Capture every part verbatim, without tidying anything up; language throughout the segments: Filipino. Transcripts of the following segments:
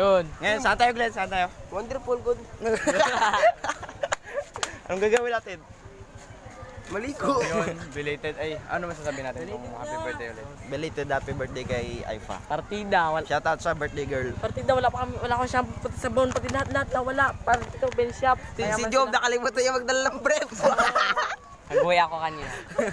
Yun. Ngayon, saan tayo, Glenn? Saan tayo? Wonderful good. Anong gagawin natin? Maligo. Yun, belated. Ay, ano masasabi natin kung happy birthday ulit? Belated happy birthday kay Aifa. Partida, wala. Shoutout sa birthday girl. Partida, wala pa kami, wala ko siyang pati sabon, pati lahat-lahat na wala. Parang ito, Ben Shop. Si, si Job, nakalimutan niya magdala ng brief. Nag-uwi ako kanina.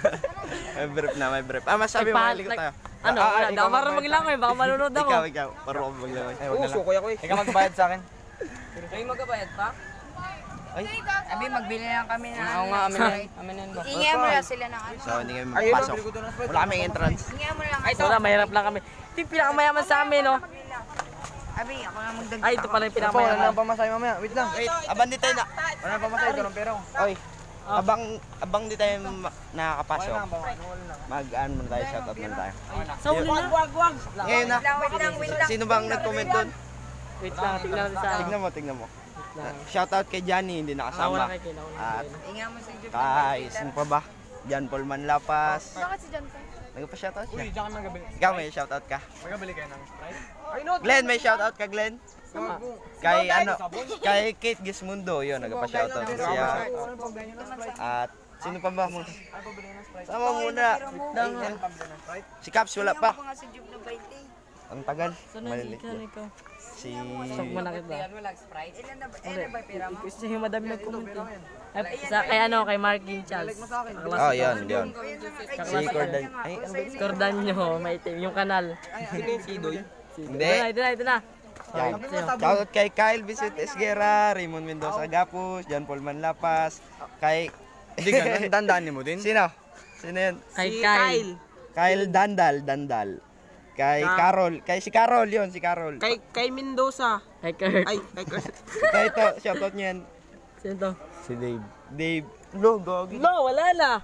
May brief na, may brief. Ah, masabi mo, maligo tayo. Ano, Ah, wala. ah, Daw marunong maglangoy, baka malunod ako. Ikaw, ikaw. Parang ako maglangoy. Ay, wag na lang. Uso, kuya ko eh. Ikaw magbayad sa akin. Kayo magbabayad pa? Ay, Abi, magbili lang kami na. Oo nga, amin na. Amin na ba? Ingay mo lang sila ng ano. so hindi kami makapasok. Wala kaming entrance. Ingay mo lang. Ay, wala, mahirap lang kami. Ito yung pinakamayaman sa amin, no? Abi, ako na magdag. Ay, ito pala yung Wala pinakamayaman. lang pamasahe mamaya. Wait lang. Wait, abang di tayo na. Wala lang pamasahe. Ito lang pera ko. Oy, abang, abang di tayo ma- nakakapasok. Wala lang, wala lang. Mag-ano muna tayo, shoutout muna tayo. Sa uli na. Ngayon na, Wait lang, wait lang. sino bang nag-comment doon? Wait lang, tignan natin sa akin. Tignan mo, tignan mo. Shoutout kay Johnny, hindi Ah, wala nakasama. kay Kina, wala At kay Kina. Ingay mo si Job. kay, sino pa ba? Jan Paul Manlapas. Bakit si John pa? Nagpa-shoutout Uy, siya. diyan kami magabili. Ikaw may shoutout ka. Magabili kayo ng Sprite? Glenn, may shoutout ka, Glenn? Gago. Kay ano, kay Kate Gismundo, yun, nagpa-shoutout Gago. siya. Ano pambili ng Sprite? At sino pa ba mo? Ay, pabili ng Sprite. Sama muna. Ano pambili ng Sprite? Si Caps wala pa. Mga si Job na twenty. Ang tagal. Saan na Malilit ikaw, yun. ikaw? Si... Sok mo na kita. Ilan na ba? Ilan ba pera mo? Kasi yung madami nag-comment. eh. Ay, sa, kay ano, kay Markin Charles. Oh, yun, yun. Si Kaklase. Cordan. Ay, ano ba yun? Cordanyo, maitim. Yung kanal. Si Doy. Hindi. Ito na, ito na, ito na. Yan. Shoutout kay Kyle Vicente Esguerra, Raymond Mendoza Gapus, Jan Paul Manlapas, kay... Hindi ganun, dandaan mo din. Sino? Sino yun? Kay Si Kyle. Kyle Dandal, Dandal. Kay Carol, kay si Carol yun, si Carol. Kay, kay Mendoza. Kay Kurt. Ay, kay Kurt. Kay ito, shoutout niyan. Sino to? Si Dave. Dave. No, gogi. No, wala na.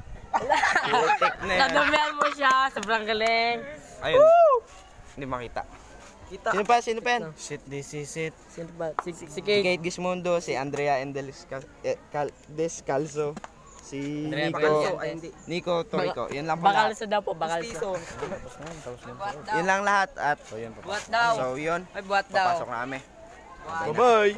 Putik na yan. Nadumihan mo siya. Sobrang galing. Ayun. Hindi makita. Kita. Sino pa? Sino pa yan? Shit, this is it. Sino ba? Si, si Si Kate. Kate Gismondo, si Andrea Endelis eh, Cal Descalzo, si Andrea Nico, Bagalso. Ay, hindi. Nico Torico. Yun lang pala. Bakalso daw po, bakalso. Yun lang lahat at Buat daw. so yun. Ay, buat daw. Papasok na kami. Bye-bye.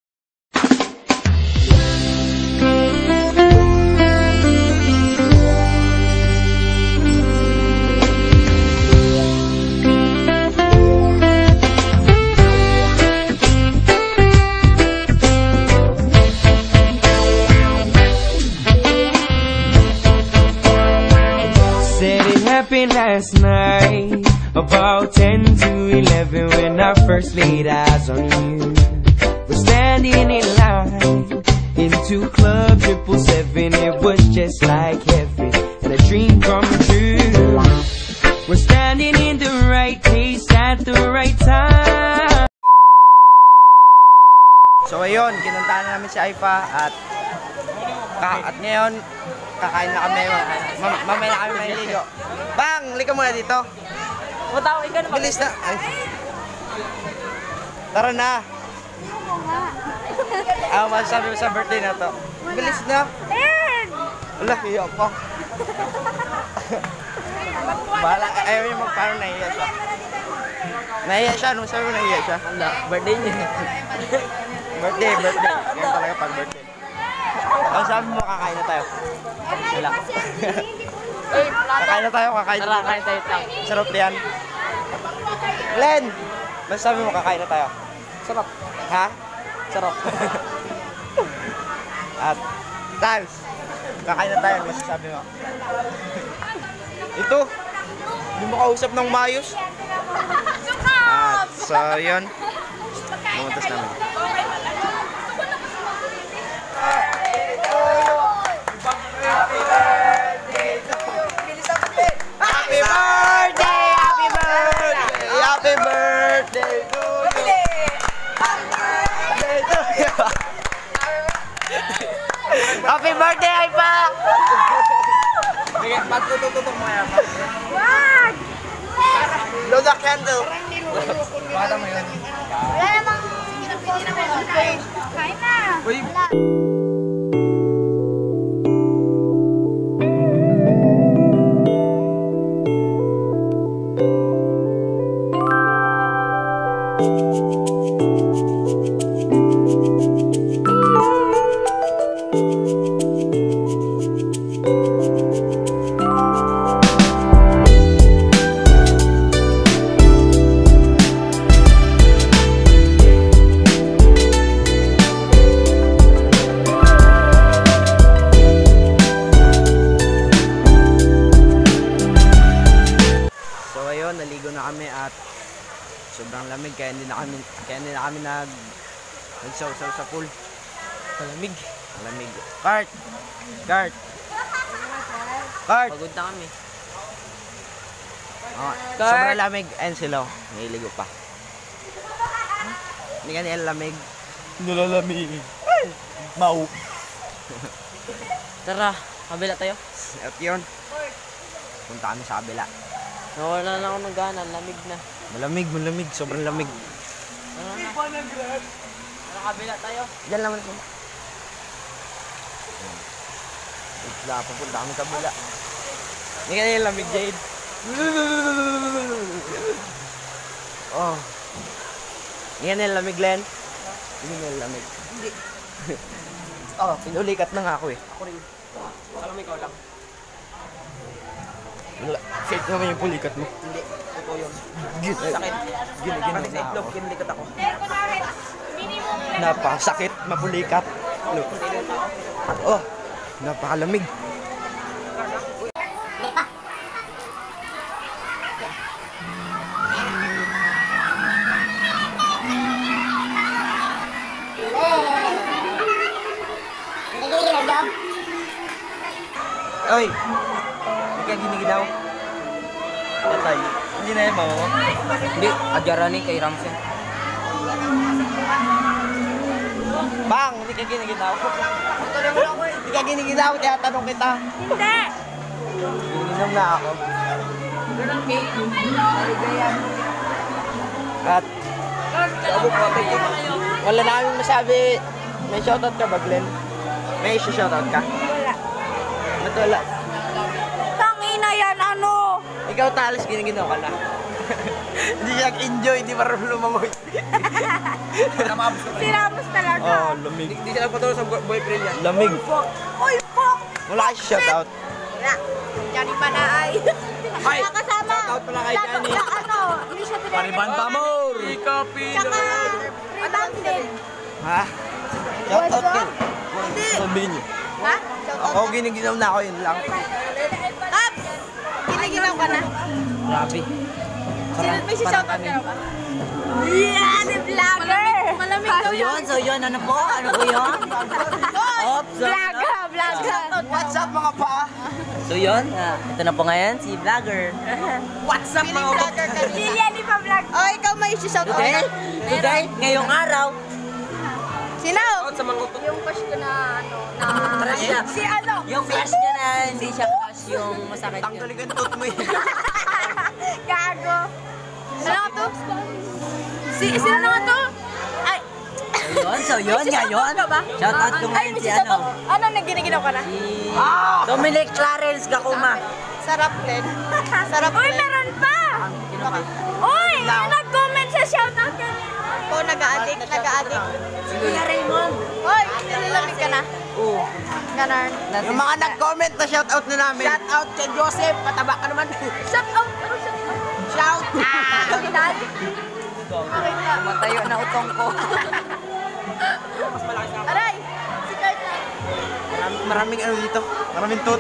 Last night, about ten to eleven, when I first laid eyes on you. We're standing in line into Club Triple Seven. It was just like heaven and a dream come true. We're standing in the right place at the right time. So ayun, kinuntahan na namin si Aifa at ka at ngayon kakain na kami. Mam mamaya na kami maliligo. Bang! Lika muna dito. Matawa ka naman. Bilis na. Ay. Tara na. Ano masasabi mo sa birthday na to? Bilis na. Wala, hiyo pa. Bahala, ayaw niya magpaano, nahiya siya. Nahiya siya, ano sabi mo nahiya siya? Wala, birthday niya. Birthday, birthday. Ganyan talaga pag birthday. Ano sabi mo, kakain na tayo? Wala. Kakain na tayo, kakain na Tara, tayo. kain tayo tang. Sarap yan. Glenn! Masasabi mo, kakain na tayo? Sarap. Ha? Sarap. At, Tals, kakain na tayo, masasabi mo. Ito, hindi mo kausap ng mayos. At, so, yun. Bumuntas namin. Happy birthday to you. Happy birthday! Happy birthday! Happy birthday to you! Happy birthday to you! Happy birthday, Aifa! Sige, pagtututok mo yan. Wag! Blow the candle! Bata mo yun. Wala namang... Kain na! Uy! Thank you. Naligo na kami at sobrang lamig kaya hindi na kami kaya hindi na kami nag nagsaw-saw sa pool. Malamig. Malamig. Kart. Kart. Kart. Pagod na kami. Oh, sobrang lamig and sila niligo pa. Hindi ka nila lamig. Nilalamig. Mau. Tara, kabila tayo. At yun. Punta kami sa kabila. Nawala na ako ng gana, lamig na. Malamig, malamig. Sobrang lamig. Tara na. Tara, kabila tayo. Diyan lang naman. Wala, papunta kami sa kabila. Hindi ka nila lamig, Jade. Oh. Hindi ka nila lamig, Len. Hindi nila lamig. Hindi. Oh, pinulikat na nga ako eh. Ako rin. Alam mo, ikaw lang. Wala. Fake naman yung pulikat mo. Hindi. Ito yun. Sakit. Gina-gina Kasi sa na itlog, ako. kinlikot ako. Napakasakit mapulikat. Look. Oh, napakalamig. Oy! Hindi ka ginigidaw. Patay. Hindi na yan, mama mo. Hindi, adyarani kay Ramsen. Bang! Hindi ka ginigidaw. Hindi ka ginigidaw, kaya tanong kita. Hindi! Giniginom na ako. At wala na kami masabi. May shoutout ka ba, Glenn? May shoutout ka? Wala. Ba't wala? Tangina yan, ano? Ikaw talis, giniginaw ka na. Hindi siya enjoy, hindi marunong lumangoy. Si Ramos talaga. Oh, lamig. Hindi siya nagpatuloy sa boyfriend niya. Lamig. Uy, fuck! Wala kayo shoutout. Wala. Johnny pa na ay. Ay! Nakasama. Shoutout pala kay Johnny. Sa ano? Hindi siya pinag- Pariban Pamor! Ikapi Tsaka, Rebang din. Ha? Shoutout ka. Hindi. Sabihin niyo. Ha? Ako giniginaw na ako, yun lang. Up! Kiniginaw ka na. Grabe. Sino may si shoutout ka ba? Yeah, the vlogger! Malamig daw So yun, so yun, ano po? Ano po yun? Oops! Vlogger, vlogger. What's up mga pa? So yun, ah, ito na po ngayon, si vlogger. What's up mga pa? Lilian, di pa vlog. Oh, ikaw may si shoutout Today, ka? today, ngayong araw, Sino? sa mga Yung crush ko na ano, na... Crush niya. Si ano? yung crush niya na hindi siya crush, yung masakit yun. Tanggalin ka tot mo eh. Gago. Ano nga to? Si, sino na nga to? Ay, So yun, so yun, ngayon. Shout out ko ay, ngayon may si si ano. Ano na giniginaw ka na? Si Dominic Clarence Gakuma. Sarap din. Sarap Uy, meron pa! Sino pa? Uy, yung nag-comment sa shoutout ka. Oo, nag-a-addict, nag-a-addict. Si Kuya Raymond. Uy, nilalamig ka na. Oo. Ganon. Yung mga nag-comment na shoutout na namin. Shout out kay Joseph, pataba ka naman. Shout out! Ano shout out? Shout out! Kapitan? Matayo na utong ko. Aray! Si Kurt na. Maraming, maraming ano dito. Maraming tot.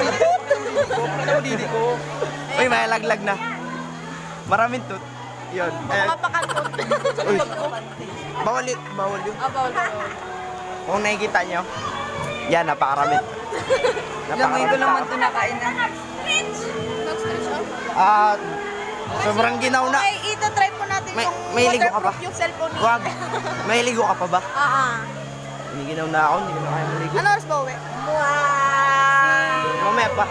Uy, may laglag na. Maraming tot. Yun. Eh, Mapakantot. uy. Bawal yun. Bawal yun. Ah, bawal, bawal. Kung nakikita nyo, yan, napakaramit. Napakaramit na. nakain na. Nag-stretch out. At sobrang ginaw na. Okay, ito-try po natin May- yung may ligo ka ba? waterproof yung cellphone niya. Wag. May ligo ka pa ba? Ah, ah. Hiniginaw na ako, hindi ko na kaya maligo. Ano oras ba uwi? Wow! Mamaya pa.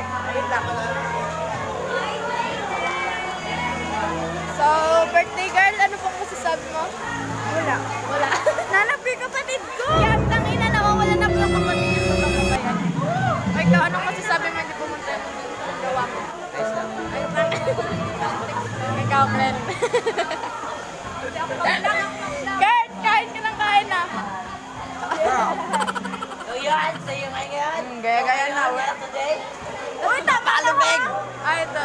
So, birthday girl, ano pong masasabi mo? Wala. Wala. Nanap yung kapatid ko! Yan, tangina, nawawala na po yung kapatid ko sa kabayan. O ikaw, anong masasabi mo hindi pumunta yung gawa mo? Ayos lang. Ayun lang. Ikaw, friend.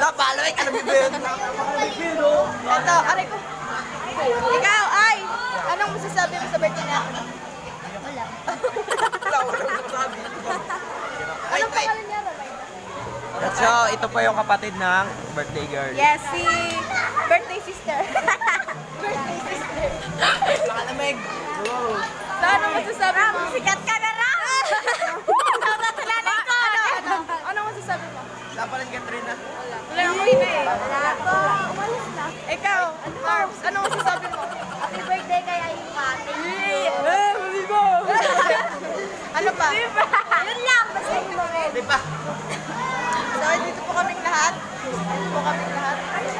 Napalaway ka na bibig. Ito, aray ko. Ikaw, ay! Anong masasabi mo sa birthday na? Wala. Wala, wala masasabi. Anong pangalan niya? So, ito pa yung kapatid ng birthday girl. Yes, si birthday sister. Birthday sister. Nakalamig. Wow. So, anong masasabi mo? Sikat ka na rin! Natulanan ko! Ano? Anong masasabi mo? Wala pa rin Katrina. Wala akong ina eh. Wala ko. Umalis na. Ikaw, Marbs, anong masasabi mo? Happy birthday kay Aifa. Eh, mali mo! Ano pa? Yun lang, basta yung mga. Di ba? So, dito po kaming lahat. Dito po kaming lahat.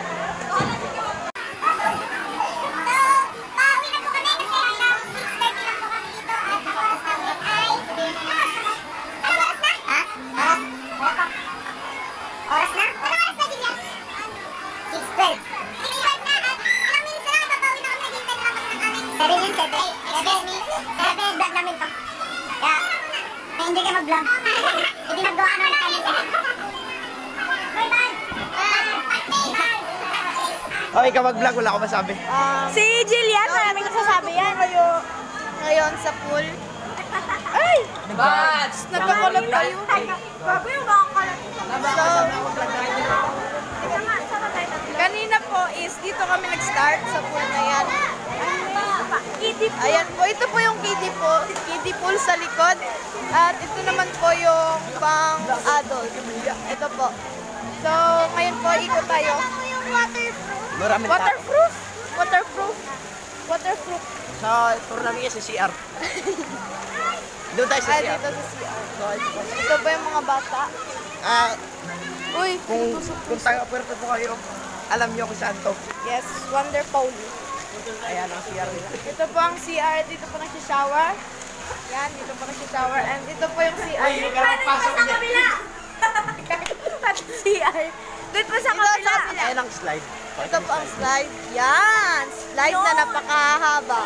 Oras na? Ano oras na din yan? six twelve. six twelve na. Ilang minutes na lang, babawi na kami naghintay na lang kami ng aming seven yun, seven. seven. seven yung vlog namin to. Kaya, na-enjoy ka mag-vlog. Hindi mag-gawa naman tayo. Bye bye! Okay ka mag-vlog, wala akong masabi. Si Jillian, maraming nasasabi yan. Ngayon, ngayon sa pool. Ay! Bats! Nagkakulot tayo. Bago yung mga kalat. So, kanina po is dito kami nag-start sa pool na yan. Ayan po, ito po yung kiddie pool, kiddie pool sa likod. At ito naman po yung pang adult. Ito po. So, ngayon po ikot tayo. Maraming tao. Waterproof? Waterproof? Waterproof. So, tour namin yan sa C R. Doon tayo sa Ah, C R. dito sa C R. Ito po yung mga bata. Ah, Uy, kung, kung taga-Puerto po kayo, alam niyo kung saan to. yes, wonderful. Ayan ang C R nila. Ito po ang C R, dito po nag-shower. Yan, dito po nag-shower. And ito po yung C R. Ay, pasok sa kabila! C R. Doon po sa kabila. Ayan ang slide. Ito po ang slide. Yan! Slide na napakahaba.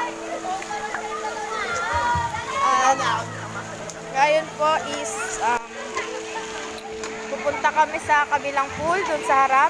At ngayon po is um, pupunta kami sa kabilang pool, doon sa harap.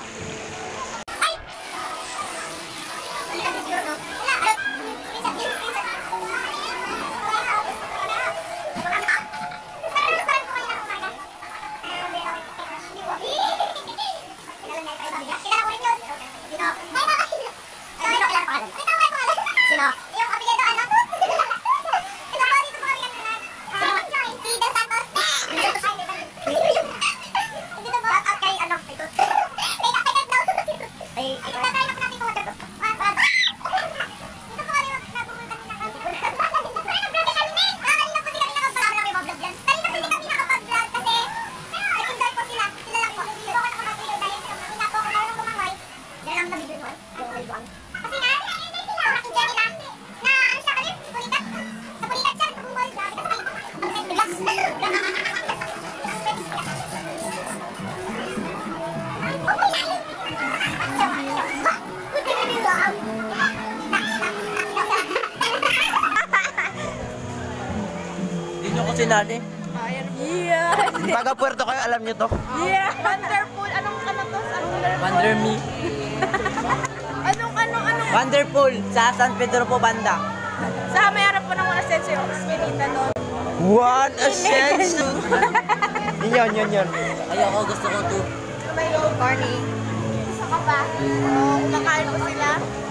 Hindi nyo ko sinali. Ayan. Yeah. Taga-Puerto kayo, alam nyo to. Yeah. Wonderful. Anong ano to? Anong Wonder me. Anong, anong, anong? Wonderful sa San Pedro po banda. Sa may harap po ng mga sense yung Eskinita doon. What a sense! Yun, yun, yun. Ayoko, gusto ko to. May morning. Isa ka ba? Oo, kumakain po sila.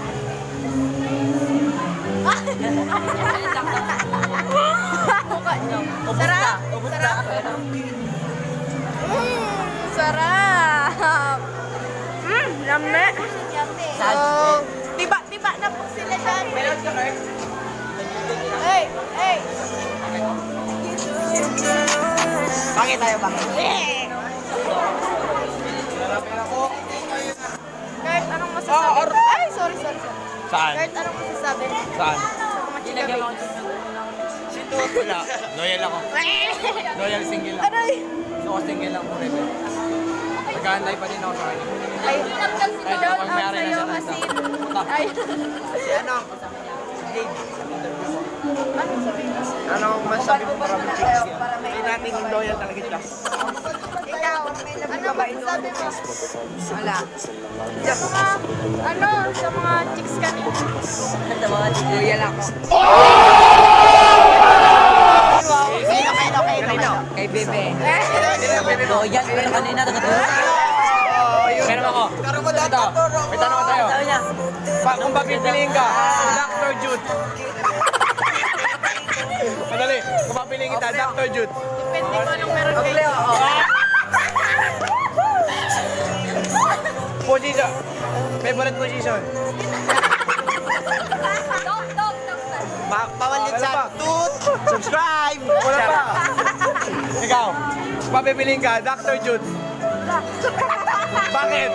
Mukha niyo. Sarap! Sarap! Mmm! Sarap! Mmm! Lame! So, tiba-tiba na po sila dyan. Hey! Hey! Bakit tayo, bakit? Kurt, anong masasabi? Ay, sorry, sorry, sorry. Saan? Kurt, anong masasabi? Saan? Sa mga chika babes. Si Tuot wala. Loyal ako. Loyal single ako. Aray! So, single lang po rin. Nag-aantay pa din ako sa kanya. Ay, shout pag out may-ari na sa'yo siya, kasi... nasa- Ay, Si ano? Si Dave. Sa interview ko. Ano ang masabi mo para mag-chicks yan? Hindi natin loyal talaga siya. Ikaw, ano masasabi mo? Wala. Sa mga, ano, sa mga chicks kanina. Sa mga loyal ako. Kaino, kaino, kaino, kaino. Kay Bebe. Loyal, pero kanina nakatulog. Meron ako. Ito, may tanong ko sa'yo. Sabi niya, Pa, kung papipiliin ka, Doctor Jude. Madali, kung papiliin kita, Doctor Jude. Depende ko anong meron kayo. Position. Favorite position. Dog, dog, dog. Ba- Bawal yun Wala sa pa. tut. Subscribe. Wala pa. Ikaw, kung papipiliin ka, Doctor Jude. Bakit?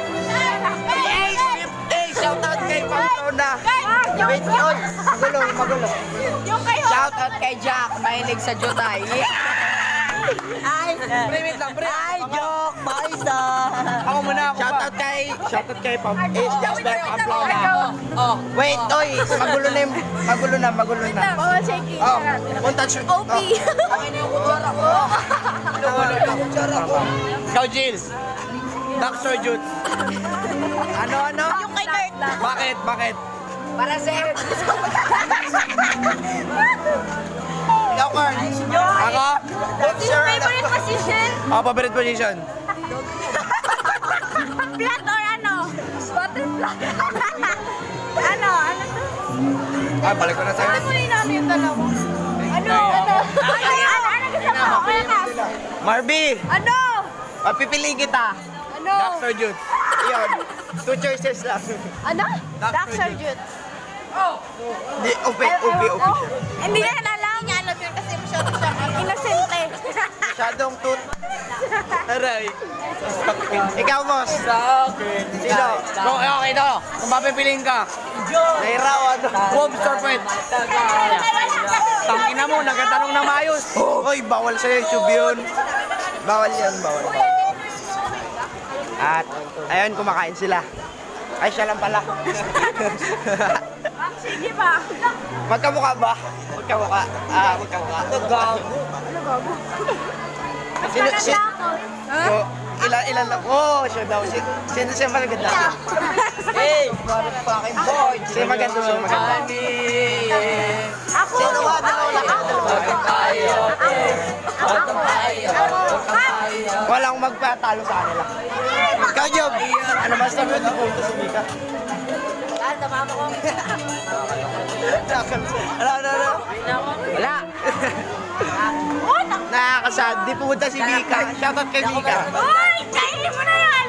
Hey, shoutout kay Pampona. Yung, Wait, oy, magulo, magulo. yung kayo. shoutout kay Jack, mahilig sa Jutay. Ay, Pre, wait lang, pre. Ay, joke, paisa. Ako muna, ako pa. shoutout kay, shoutout kay Pam. Eh, just like Pamplona. Oh, Wait, oy, magulo na yung, magulo na, magulo na. Bawal shaking. Oh, punta siya. O P. Ikaw, Jill. Doctor Jude. Ano, ano? Yung kay Kurt. Bakit? Bakit? para sa'yo. Ikaw, Carl. Ako? What's your favorite position? Ako, favorite position. Flat or ano? Butterfly. ano? Ano to? Ah, balik ko na sa'yo. Ano mo rin namin yung dalawa? Ano? Ano? Ano? Ano? Ano gusto mo? Ano? Marby, Ano? papipili kita. Ano? Doctor Jude. Yun, two choices lang. Ano? Doctor Doctor Jude. Di, upi, upi, upi. Hindi niya alam. Hindi niya alam yun kasi masyado siya inosente. Masyadong tut. Aray. Ikaw, boss. Sa akin. Sino? So, okay ito. Kung papipiliin ka, Nairaw, ano? Wolves or Pet? Tangina mo, nagtatanong na maayos. Hoy, bawal sa YouTube yun. Bawal yan, bawal. At, ayun, kumakain sila. Ay, siya lang pala. Sige ba? Magkamukha ba? Magkamukha. Ah, magkamukha. Gago. Sino, sino, so, ilan, ilan lang. Oh, siya daw. Sino, sino siya maganda? Hey, motherfucking boy. Sino maganda, sino maganda? Ako. Sino ba? Dalawa lang. Walang magpatalo sa kanila. Ikaw, Job. Ano mas sabi mo? Punto si Mika. Saan, sa mama ko? Ano, ano, ano? Wala. Nakakasad. Di pumunta si Mika. Shoutout kay Mika. Uy! Kainin mo na yan!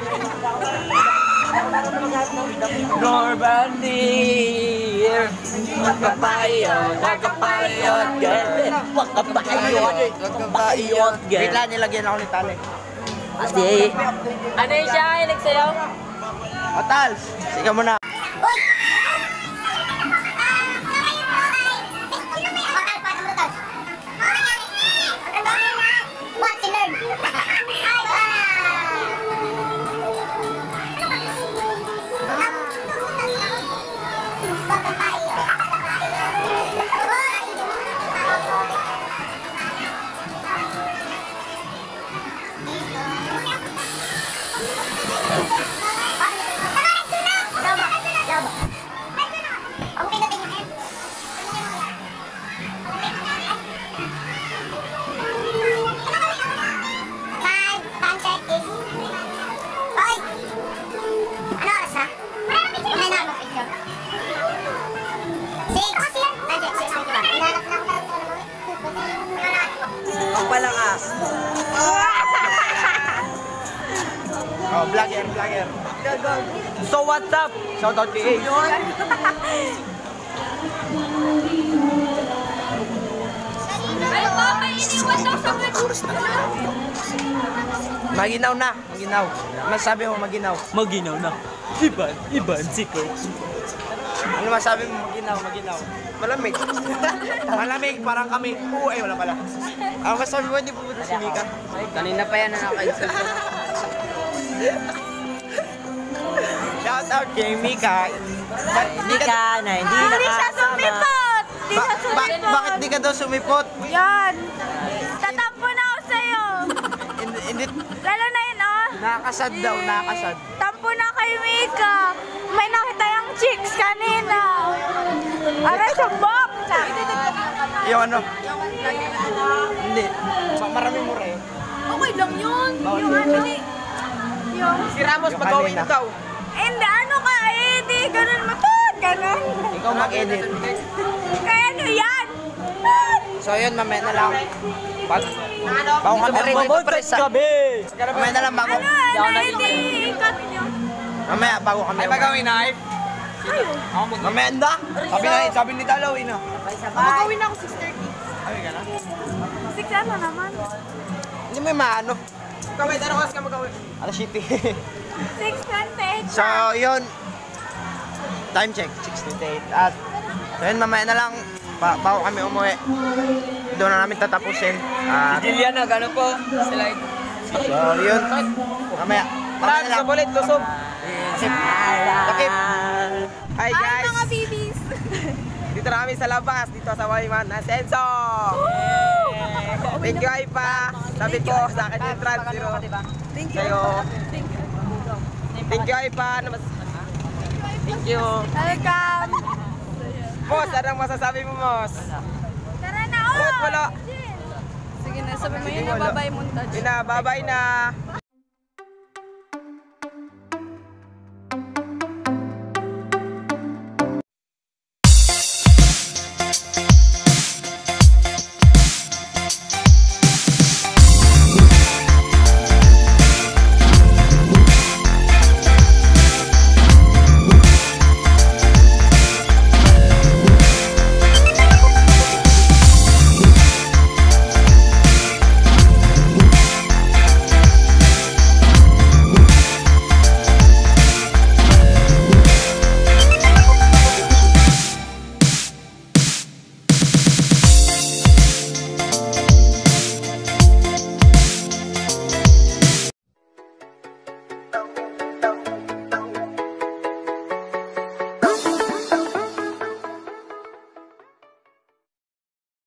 Norbandir, magpapayot, magpapayot, gete, magpapayot, magpapayot, Wait gete. lang, nilagyan ako ni Tale. Asti. Ano yung siya? Ilig sa'yo? O, Tals. Sige mo na. Ang palang as. Oh, vlogger, vlogger. So what's up? Shoutout kay Ace. Ano ba? May iniwan daw sa mga... Maginaw na. Maginaw. Masabi mo, maginaw. Maginaw na. Iban, iban, si Kurt. Ano masabi mo, maginaw, maginaw? Malamig. Malamig, parang kami. Oo, ay, wala pala. Ang masabi mo, hindi pupunta si Mika. Kanina pa yan na naka-insult. Shoutout kay Mika. Mika na hindi Hindi siya nakasama. sumipot! Hindi Ba siya ba cellphone. Bakit di ka daw sumipot? Yan. Tatampo na ako sa'yo. Hindi, hindi, Lalo na yun, oh. nakakasad daw, nakakasad. Tampo na kay Mika. May nakita yung chicks kanina. Aray, sumbok. Yung ano? Hindi, Ma- marami mo rin. Okay lang yun. Bawal Yung yun. ano ni... Yung... Si Ramos Yung mag-gawin kanina. daw. Hindi, ano ka eh. Di, ganun mo to. Ganun. Ikaw mag-edit. Kaya ano yan? So yun, mamaya na lang. Pag, bago kami rin. Mamaya na lang bago. Ano, ano, hindi. Ikat nyo. Mamaya, bago kami. Ay, magawin na, ay. Mamaya na. Sabi na, sabi ni Dalaw, ino. Magawin ako six thirty. Sabi ka na. six ano naman? Hindi mo yung maano. Gawin, ano kasi ka magawin? Alas city. six twenty-eight. So, yun. Time check, six twenty-eight. At, so yun, mamaya na lang, ba bago kami umuwi. Doon na namin tatapusin. At, Jillian, ano po? Sila so, yun. Mamaya. Mamaya na lang. ulit, lusog. Takip. Hi Ay, guys! mga babies. Dito na kami sa labas, dito sa Wayman Ascenso! Thank you, Aifa! Sabi ko sa akin yung trans zero. Thank you! Sa'yo. Thank you, Aifa! Namas- Thank you! Welcome. Boss, anong masasabi mo, Boss? Tara na, oh. Boss, wala! Sige na, sabi mo yun na babay montage. Yun na, bye-bye na!